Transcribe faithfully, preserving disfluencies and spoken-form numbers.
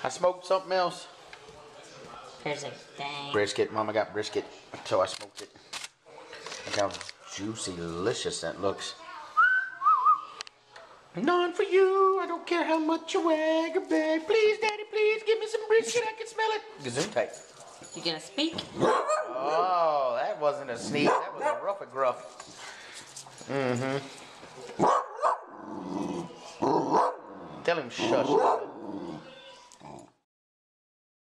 I smoked something else. There's a dang. Brisket. Mama got brisket, so I smoked it. Look how juicy, delicious that looks. None for you. I don't care how much you wag or beg. Please, Daddy, please give me some brisket. I can smell it. Gesundheit. You gonna speak? Oh, that wasn't a sneeze. That was a rough a gruff. Mm-hmm. Tell him shush.